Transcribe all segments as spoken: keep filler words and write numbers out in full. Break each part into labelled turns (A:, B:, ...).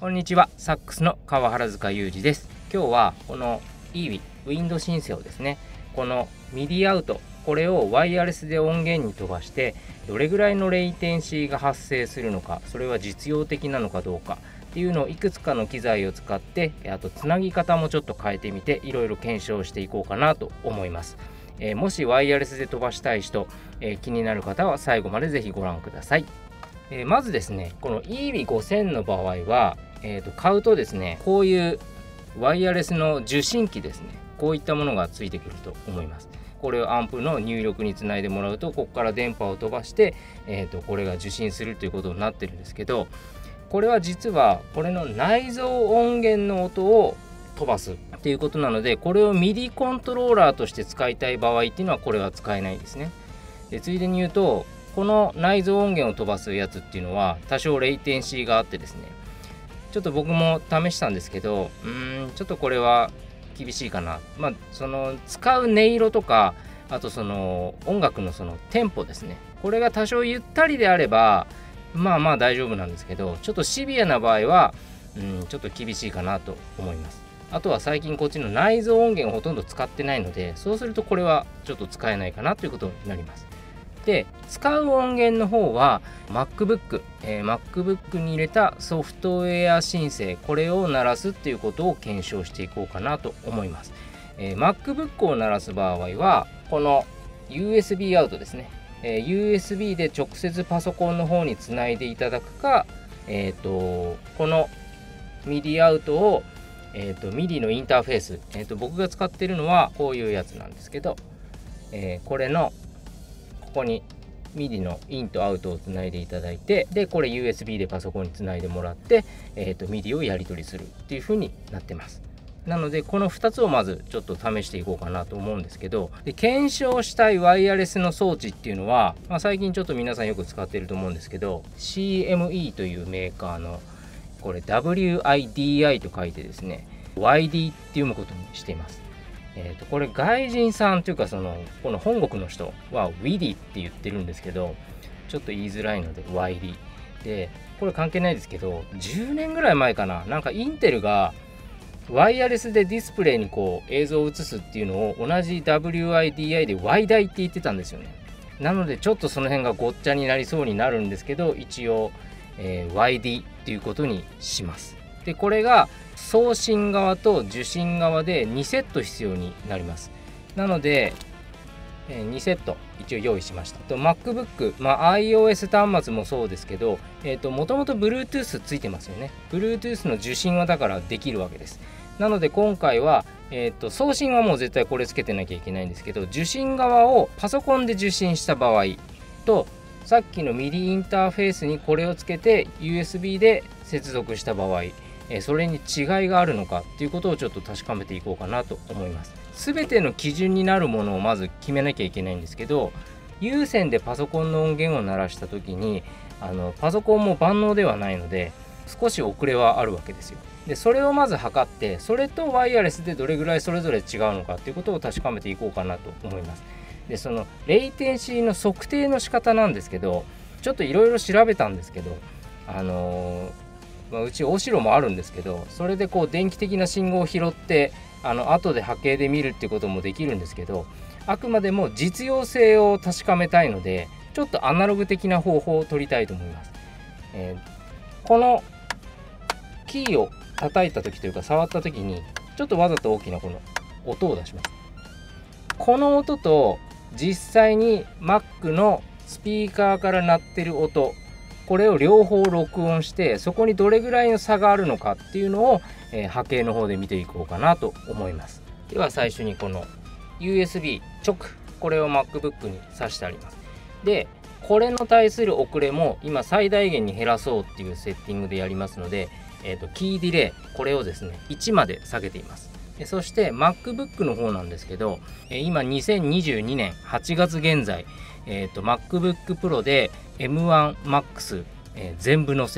A: こんにちは、サックスの川原塚裕二です。今日はこの イーウィ ウィンドシンセをですね、このミディアウト、これをワイヤレスで音源に飛ばしてどれぐらいのレイテンシーが発生するのか、それは実用的なのかどうかっていうのをいくつかの機材を使って、あとつなぎ方もちょっと変えてみていろいろ検証していこうかなと思います。えー、もしワイヤレスで飛ばしたい人、えー、気になる方は最後までぜひご覧ください。えー、まずですね、この イーウィごせんの場合はえーと買うとですね、こういうワイヤレスの受信機ですね、こういったものがついてくると思います。これをアンプの入力につないでもらうと、ここから電波を飛ばして、えーとこれが受信するということになってるんですけど、これは実はこれの内蔵音源の音を飛ばすっていうことなので、これを ミディ コントローラーとして使いたい場合っていうのはこれは使えないんですね。でついでに言うと、この内蔵音源を飛ばすやつっていうのは多少レイテンシーがあってですね、ちょっと僕も試したんですけど、うーんちょっとこれは厳しいかな。まあその使う音色とか、あとその音楽のそのテンポですね、これが多少ゆったりであればまあまあ大丈夫なんですけど、ちょっとシビアな場合はうんちょっと厳しいかなと思います。あとは最近こっちの内蔵音源をほとんど使ってないので、そうするとこれはちょっと使えないかなということになります。で使う音源の方は MacBook、えー、MacBook に入れたソフトウェア申請、これを鳴らすっていうことを検証していこうかなと思います。えー、MacBook を鳴らす場合はこの ユーエスビー アウトですね、えー、ユーエスビー で直接パソコンの方につないでいただくか、えー、とこの ミディ アウトを、えー、と ミディ のインターフェース、えー、と僕が使っているのはこういうやつなんですけど、えー、これのここに ミディ のインとアウトをつないでいただいて、でこれ ユーエスビー でパソコンにつないでもらって、えー、と ミディ をやり取りするっていう風になってます。なのでこのふたつをまずちょっと試していこうかなと思うんですけど、で検証したいワイヤレスの装置っていうのは、まあ、最近ちょっと皆さんよく使っていると思うんですけど、 シーエムイー というメーカーのこれ ダブリューアイディーアイ と書いてですね ワイディー って読むことにしています。えー、とこれ外人さんというか、そのこの本国の人は ウィディ って言ってるんですけど、ちょっと言いづらいので ワイディー で、これ関係ないですけど、じゅうねんぐらい前かな、なんかインテルがワイヤレスでディスプレイにこう映像を映すっていうのを同じ ダブリューアイディーアイ で ワイダイ って言ってたんですよね。なのでちょっとその辺がごっちゃになりそうになるんですけど、一応、えー、ワイディー っていうことにします。でこれが送信側と受信側でにセット必要になります。なので、えー、にセット一応用意しました。と MacBook、まあ、iOS 端末もそうですけど、えーと、もともと Bluetooth ついてますよね。Bluetooth の受信はだからできるわけです。なので今回は、えーと、送信はもう絶対これつけてなきゃいけないんですけど、受信側をパソコンで受信した場合と、さっきの ミディ インターフェースにこれをつけて ユーエスビー で接続した場合、それに違いがあるのかっていうことをちょっと確かめていこうかなと思います。すべての基準になるものをまず決めなきゃいけないんですけど、有線でパソコンの音源を鳴らした時にあのパソコンも万能ではないので少し遅れはあるわけですよ。でそれをまず測って、それとワイヤレスでどれぐらいそれぞれ違うのかっていうことを確かめていこうかなと思います。でそのレイテンシーの測定の仕方なんですけど、ちょっといろいろ調べたんですけど、あのーまあ、うちオシロもあるんですけど、それでこう電気的な信号を拾ってあの後で波形で見るっていうこともできるんですけど、あくまでも実用性を確かめたいのでちょっとアナログ的な方法を取りたいと思います。えー、このキーを叩いた時というか触った時にちょっとわざと大きなこの音を出します。この音と実際に Mac のスピーカーから鳴ってる音、これを両方録音して、そこにどれぐらいの差があるのかっていうのを、えー、波形の方で見ていこうかなと思います。では最初にこの ユーエスビー 直、これを MacBook に挿してあります。でこれの対する遅れも今最大限に減らそうっていうセッティングでやりますので、えーと、キーディレイ、これをですねいちまで下げています。でそして MacBook の方なんですけど、えー、今にせんにじゅうにねんはちがつ現在、えーと、MacBook Pro で エムワン Max、えー、全部載せ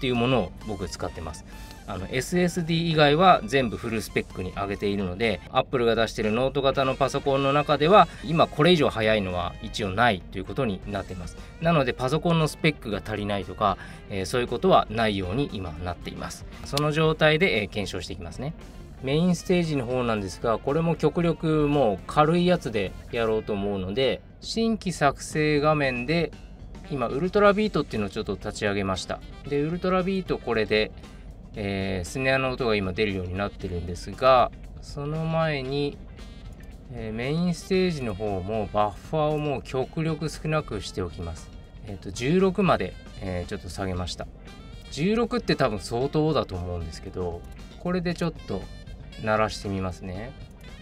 A: っていうものを僕使ってます。あの エスエスディー 以外は全部フルスペックに上げているので、 Apple が出しているノート型のパソコンの中では今これ以上速いのは一応ないということになっています。なのでパソコンのスペックが足りないとか、えー、そういうことはないように今なっています。その状態で、えー、検証していきますね。メインステージの方なんですが、これも極力もう軽いやつでやろうと思うので、新規作成画面で今ウルトラビートっていうのをちょっと立ち上げました。でウルトラビートこれで、えー、スネアの音が今出るようになってるんですが、その前に、えー、メインステージの方もバッファーをもう極力少なくしておきます。えっとじゅうろくまで、えー、ちょっと下げました。じゅうろくって多分相当だと思うんですけど、これでちょっと鳴らしてみますね。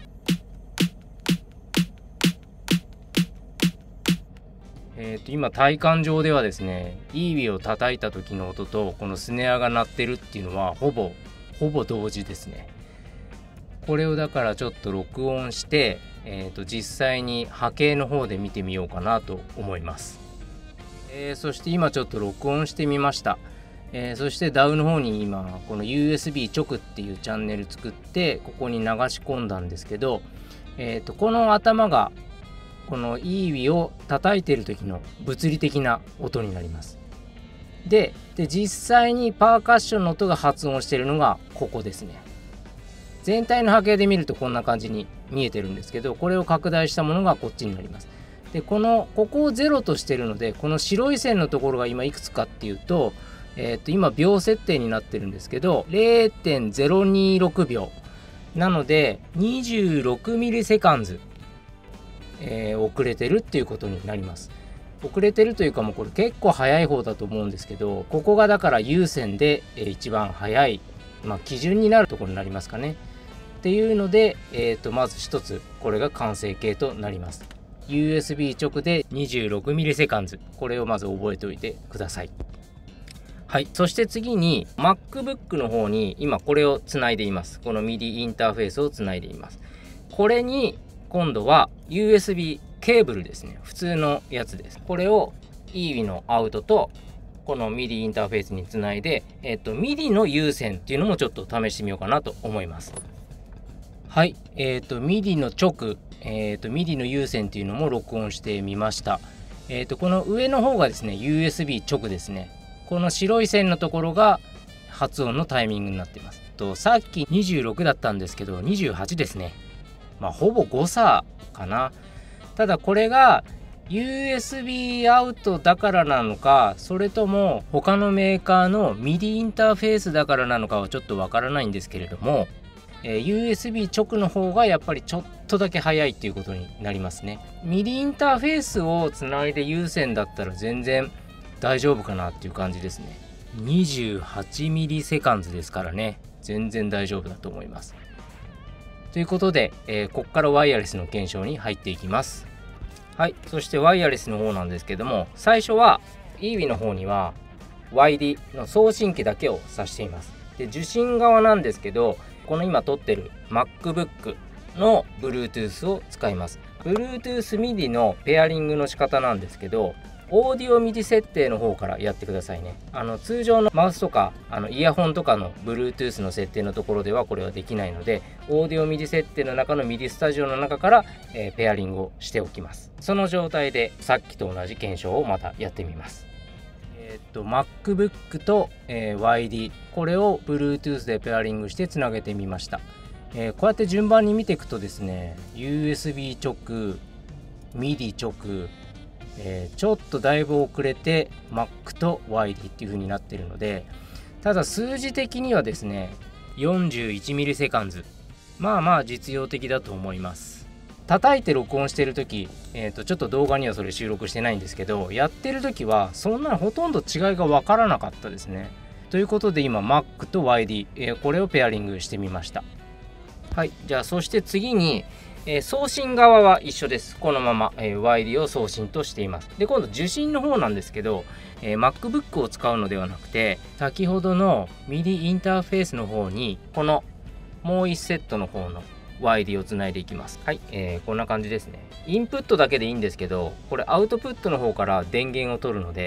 A: えー、と今体感上ではですね、イービーを叩いた時の音とこのスネアが鳴ってるっていうのはほぼほぼ同時ですね。これをだからちょっと録音して、えー、と実際に波形の方で見てみようかなと思います。えー、そして今ちょっと録音してみました。えー、そして ダウ の方に今この ユーエスビー 直っていうチャンネル作ってここに流し込んだんですけど、えー、とこの頭がこのイービーを叩いている時の物理的な音になります。で、で実際にパーカッションの音が発音しているのがここですね。全体の波形で見るとこんな感じに見えてるんですけど、これを拡大したものがこっちになります。でこのここをゼロとしてるので、この白い線のところが今いくつかっていうと、えー、と今秒設定になってるんですけど れいてんゼロにろくびょうなのでにじゅうろくミリセカンズ、えー、遅れてるっていうことになります。遅れてるというかもうこれ結構早い方だと思うんですけど、ここがだから有線で、えー、一番早い、まあ、基準になるところになりますかねっていうので、えー、とまず一つこれが完成形となります。 ユーエスビー 直で にじゅうろくミリセカンズ、これをまず覚えておいてください。はい、そして次に MacBook の方に今これをつないでいます。この ミディ インターフェースをつないでいます。これに今度は ユーエスビー ケーブルですね。普通のやつです。これを イービー のアウトとこの ミディ インターフェースにつないで、えっと ミディ の有線っていうのもちょっと試してみようかなと思います。はい、えっと ミディ の直、えっと ミディ の有線っていうのも録音してみました。えっとこの上の方がですね ユーエスビー 直ですね。この白い線のところが発音のタイミングになっています。とさっきにじゅうろくだったんですけどにじゅうはちですね。まあほぼ誤差かな。ただこれが ユーエスビー アウトだからなのか、それとも他のメーカーの ミディ インターフェースだからなのかはちょっとわからないんですけれども、えー、ユーエスビー 直の方がやっぱりちょっとだけ早いっていうことになりますね。ミディ インターフェースをつないで有線だったら全然大丈夫かなっていう感じですね。にじゅうはちミリセカンズですからね、全然大丈夫だと思います。ということで、えー、ここからワイヤレスの検証に入っていきます。はい、そしてワイヤレスの方なんですけども、最初は イービー の方には ワイディ の送信機だけを挿しています。で受信側なんですけど、この今撮ってる MacBook の Bluetooth を使います。 Bluetooth ミディ のペアリングの仕方なんですけど、オーディオミディ設定の方からやってくださいね。あの通常のマウスとかあのイヤホンとかの Bluetooth の設定のところではこれはできないので、オーディオミディ設定の中のミディスタジオの中から、えー、ペアリングをしておきます。その状態でさっきと同じ検証をまたやってみます。えー、っと MacBook と、えー、ワイディ これを Bluetooth でペアリングしてつなげてみました。えー、こうやって順番に見ていくとですね、 ユーエスビー 直、ミディ 直、えー、ちょっとだいぶ遅れて Mac と ワイディ っていう風になってるので、ただ数字的にはですね よんじゅういちミリセカンズ、まあまあ実用的だと思います。叩いて録音してる時、えー、とちょっと動画にはそれ収録してないんですけど、やってる時はそんなほとんど違いが分からなかったですね。ということで今 Mac と ワイディ、えー、これをペアリングしてみました。はい、じゃあそして次にえー、送信側は一緒です。このまま、えー、ワイディ を送信としています。で、今度受信の方なんですけど、えー、MacBook を使うのではなくて、先ほどの ミディ インターフェースの方にこのもういちセットの方の ワイディ をつないでいきます。はい、えー、こんな感じですね。インプットだけでいいんですけど、これアウトプットの方から電源を取るので、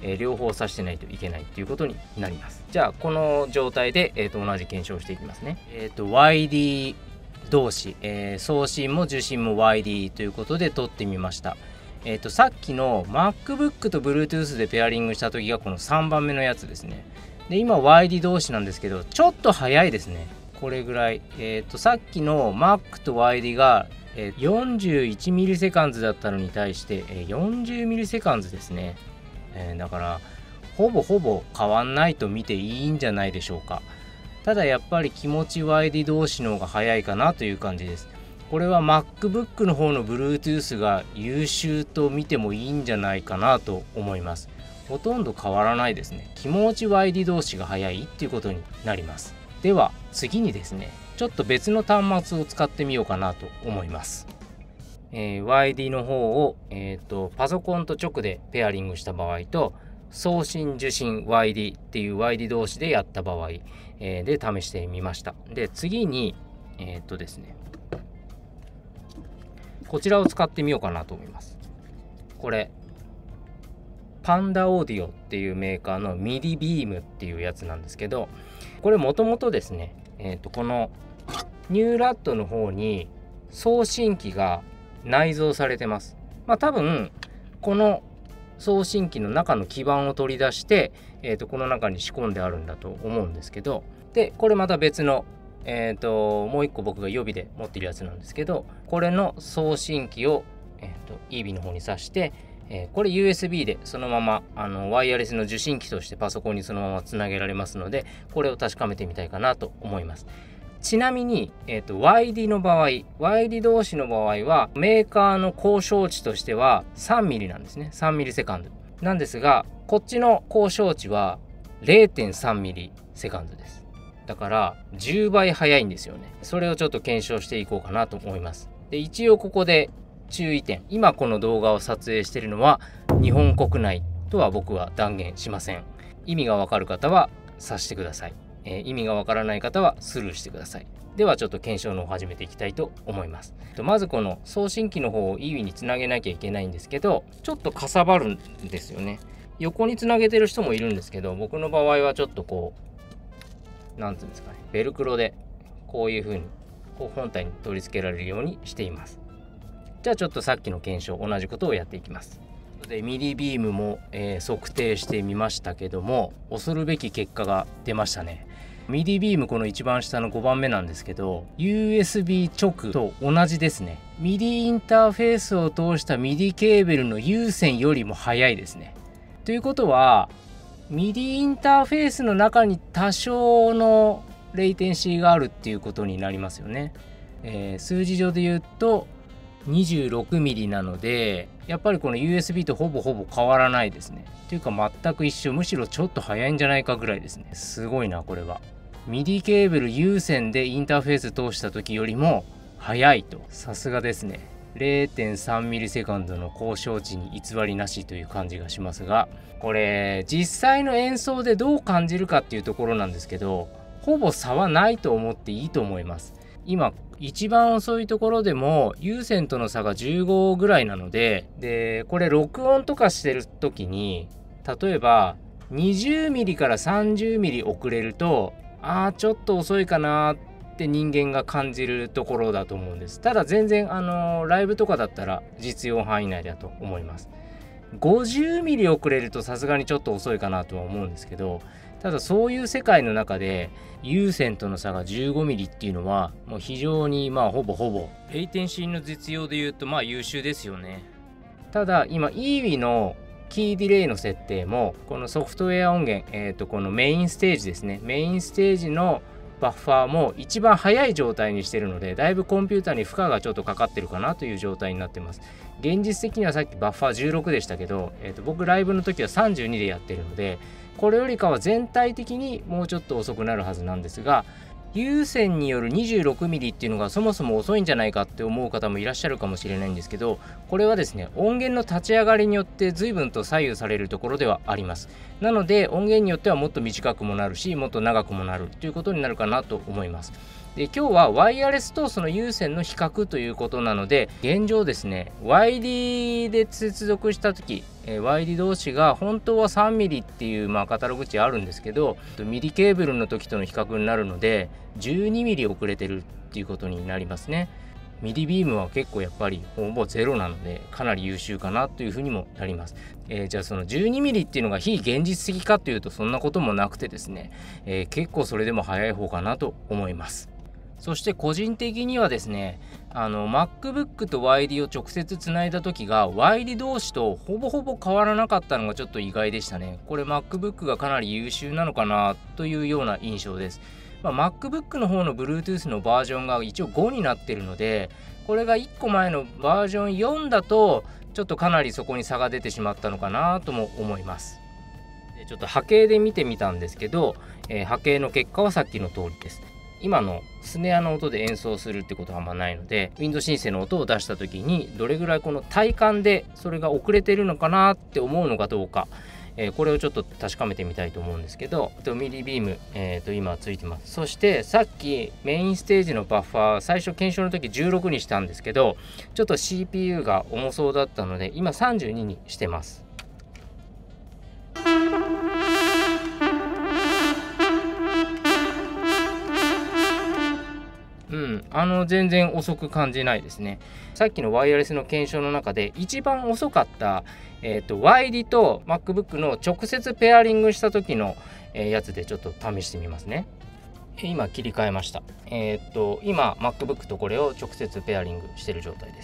A: えー、両方挿してないといけないということになります。じゃあこの状態で、えー、と同じ検証していきますね。えっ、ー、と ワイディー 同士、えー、送信も受信も ワイディー ということで撮ってみました。えっ、ー、とさっきの MacBook と Bluetooth でペアリングした時がこのさんばんめのやつですね。で今 ワイディー 同士なんですけど、ちょっと早いですね。これぐらい。えっ、ー、とさっきの Mac と ワイディー がよんじゅういちミリセカンズだったのに対してよんじゅうミリセカンズですね。えー、だからほぼほぼ変わんないと見ていいんじゃないでしょうか。ただやっぱり気持ち ワイディー 同士の方が早いかなという感じです。これは MacBook の方の Bluetooth が優秀と見てもいいんじゃないかなと思います。ほとんど変わらないですね。気持ち ワイディー 同士が早いっていうことになります。では次にですね、ちょっと別の端末を使ってみようかなと思います。えー、ワイディー の方を、えーと、パソコンと直でペアリングした場合と、送信受信 ワイディー っていう ワイディー 同士でやった場合、えー、で試してみました。で次にえっ、ー、とですねこちらを使ってみようかなと思います。これパンダオーディオっていうメーカーの ミディ ビームっていうやつなんですけど、これもともとですね、えー、とこのニューラットの方に送信機が内蔵されてます。まあ多分この送信機の中の基板を取り出して、えー、とこの中に仕込んであるんだと思うんですけど、でこれまた別の、えー、ともう一個僕が予備で持ってるやつなんですけど、これの送信機を、えー、と イービー の方に挿して、えー、これ ユーエスビー でそのままあのワイヤレスの受信機としてパソコンにそのままつなげられますので、これを確かめてみたいかなと思います。ちなみに、えーと、ワイディー の場合、ワイディー 同士の場合は、メーカーの交渉値としてはさんミリなんですね。さんミリセカンド。なんですが、こっちの交渉値は れいてんさんミリセカンドです。だから、じゅうばい早いんですよね。それをちょっと検証していこうかなと思います。で、一応ここで注意点。今この動画を撮影しているのは、日本国内とは僕は断言しません。意味がわかる方は察してください。えー、意味がわからない方はスルーしてください。ではちょっと検証の方を始めていきたいと思います。まずこの送信機の方を イービー につなげなきゃいけないんですけど、ちょっとかさばるんですよね。横につなげてる人もいるんですけど、僕の場合はちょっとこうなんていうんですかね、ベルクロでこういう風にこう本体に取り付けられるようにしています。じゃあちょっとさっきの検証同じことをやっていきます。でミディビームも、えー、測定してみましたけども、恐るべき結果が出ましたね。ミディ ビームこの一番下のごばんめなんですけど、 ユーエスビー 直と同じですね。ミディインターフェースを通した ミディ ケーブルの有線よりも速いですね。ということは ミディ インターフェースの中に多少のレイテンシーがあるっていうことになりますよね。えー、数字上で言うと にじゅうろくミリ なので、やっぱりこの ユーエスビー とほぼほぼ変わらないですね。というか全く一緒、むしろちょっと早いんじゃないかぐらいですね。すごいなこれは。ミディ ケーブル有線でインターフェース通した時よりも速いと。さすがですね。れいてんさんミリセカンドの交渉値に偽りなしという感じがしますが、これ実際の演奏でどう感じるかっていうところなんですけど、ほぼ差はないと思っていいと思います。今一番遅いところでも有線との差がじゅうごぐらいなので、でこれ録音とかしてる時に例えばにじゅうミリからさんじゅうミリ遅れると、あーちょっと遅いかなって人間が感じるところだと思うんです。ただ全然あのー、ライブとかだったら実用範囲内だと思います。ごじゅうミリ遅れるとさすがにちょっと遅いかなとは思うんですけど、ただそういう世界の中で有線との差がじゅうごミリっていうのはもう非常にまあほぼほぼレイテンシーの実用で言うとまあ優秀ですよね。ただ今 イービー のキーディレイの設定もこのソフトウェア音源、えーとこのメインステージですね、メインステージのバッファーも一番速い状態にしてるので、だいぶコンピューターに負荷がちょっとかかってるかなという状態になってます。現実的にはさっきバッファーじゅうろくでしたけど、えーと僕ライブの時はさんじゅうにでやってるので、これよりかは全体的にもうちょっと遅くなるはずなんですが、有線による にじゅうろくミリ っていうのがそもそも遅いんじゃないかって思う方もいらっしゃるかもしれないんですけど、これはですね音源の立ち上がりによって随分と左右されるところではあります。なので音源によってはもっと短くもなるし、もっと長くもなるということになるかなと思います。で今日はワイヤレスとその有線の比較ということなので、現状ですね ワイディー で接続した時えー、ワイディ 同士が本当は さんミリ っていう、まあ、カタログ値あるんですけど、ミリケーブルの時との比較になるので じゅうにミリ 遅れてるっていうことになりますね。ミリビームは結構やっぱりほぼゼロなのでかなり優秀かなというふうにもなります。えー、じゃあその じゅうにミリ っていうのが非現実的かというとそんなこともなくてですね、えー、結構それでも早い方かなと思います。そして個人的にはですね、あの MacBook と ワイディ を直接つないだ時が ワイディ 同士とほぼほぼ変わらなかったのがちょっと意外でしたね。これ MacBook がかなり優秀なのかなというような印象です。まあ、MacBook の方の Bluetooth のバージョンが一応ごになってるので、これがいっこまえのバージョンよんだとちょっとかなりそこに差が出てしまったのかなとも思います。ちょっと波形で見てみたんですけど、えー、波形の結果はさっきの通りです。今のスネアの音で演奏するってことはあんまないので、ウィンドシンセの音を出した時にどれぐらいこの体感でそれが遅れてるのかなって思うのかどうか、えー、これをちょっと確かめてみたいと思うんですけど、ミリビーム、えー、と今ついてます。そしてさっきメインステージのバッファー最初検証の時じゅうろくにしたんですけど、ちょっと シーピーユー が重そうだったので今さんじゅうににしてます。うん、あの全然遅く感じないですね。さっきのワイヤレスの検証の中で一番遅かった、えーと、ワイディ と MacBook の直接ペアリングした時の、えー、やつでちょっと試してみますね。今切り替えました。えっと今 MacBook とこれを直接ペアリングしてる状態です。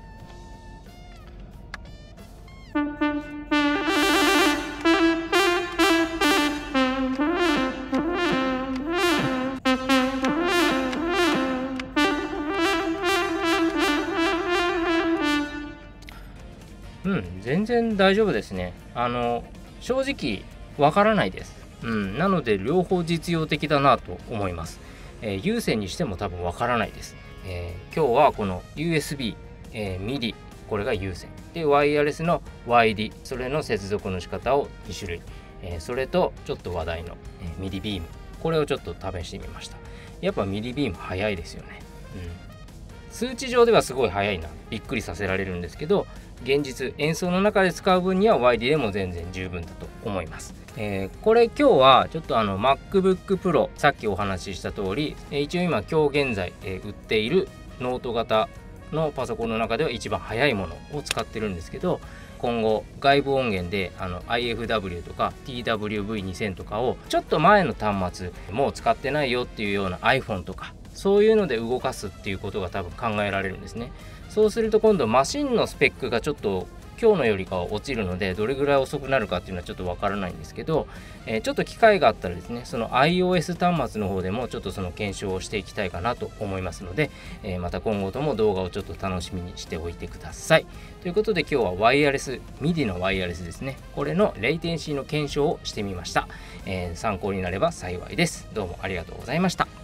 A: うん、全然大丈夫ですね。あの正直わからないです。うん、なので両方実用的だなと思います。えー、有線にしても多分わからないです。えー、今日はこの ユーエスビー、えー、ミディ、これが有線で、ワイヤレスの ワイディ、それの接続の仕方をにしゅるい、えー、それとちょっと話題の、えー、ミディビーム、これをちょっと試してみました。やっぱミディビーム早いですよね。うん、数値上ではすごい早いな、びっくりさせられるんですけど、現実演奏の中で使う分には ワイディ でも全然十分だと思います。えー、これ今日はちょっとあの MacBook Pro、 さっきお話しした通り、えー、一応今今日現在、えー、売っているノート型のパソコンの中では一番早いものを使ってるんですけど、今後外部音源であの アイエフダブリュー とか ティーダブリューブイにせん とかをちょっと前の端末もう使ってないよっていうような iPhone とかそういうので動かすっていうことが多分考えられるんですね。そうすると今度マシンのスペックがちょっと今日のよりかは落ちるので、どれぐらい遅くなるかっていうのはちょっとわからないんですけど、えー、ちょっと機会があったらですね、その iOS 端末の方でもちょっとその検証をしていきたいかなと思いますので、えー、また今後とも動画をちょっと楽しみにしておいてください。ということで今日はワイヤレス、ミディ のワイヤレスですね、これのレイテンシーの検証をしてみました。えー、参考になれば幸いです。どうもありがとうございました。